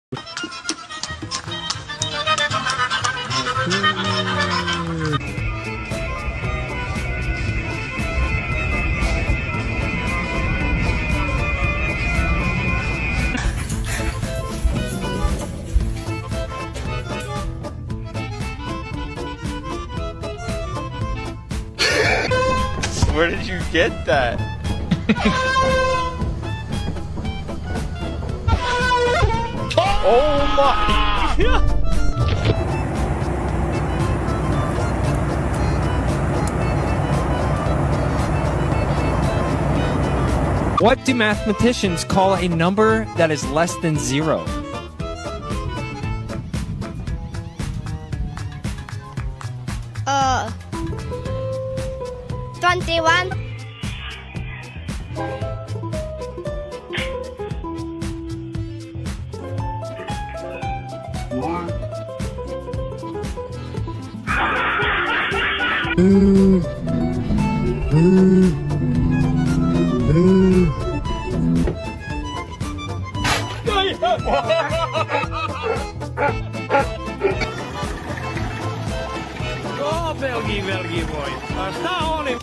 Where did you get that? Oh my! What do mathematicians call a number that is less than 0? Uh, 21. Oh, Belgie boy. Sta on him.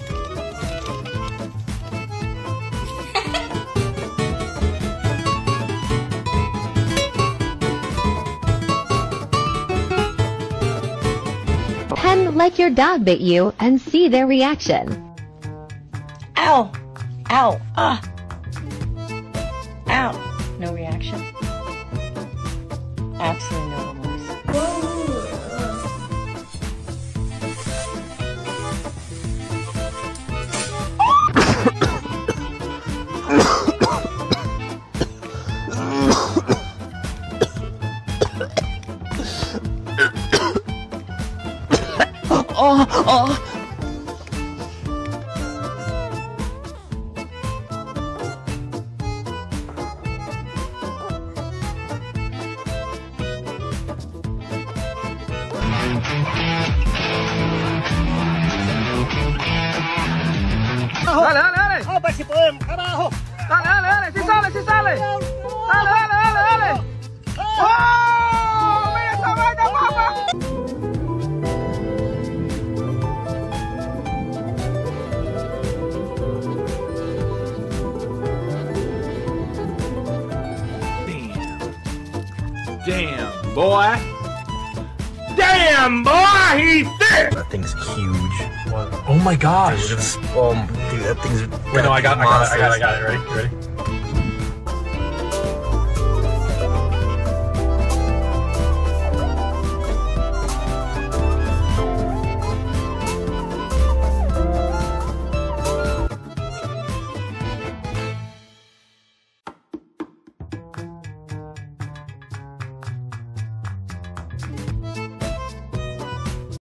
Pen like your dog bit you and see their reaction. Ow! Ow! Ah! Ow! No reaction. Absolutely no remorse. Dale, dale, dale. Vamos a ver si podemos, carajo. Dale, dale, dale, si sale, si sale. Dale, dale, dale, dale. ¡Oh! ¡Mira esa vaina, papá! Damn, boy. Damn, boy, he's thick. That thing's huge. Oh my gosh. Dude, that thing's... Wait, no, I got it. Ready? You ready?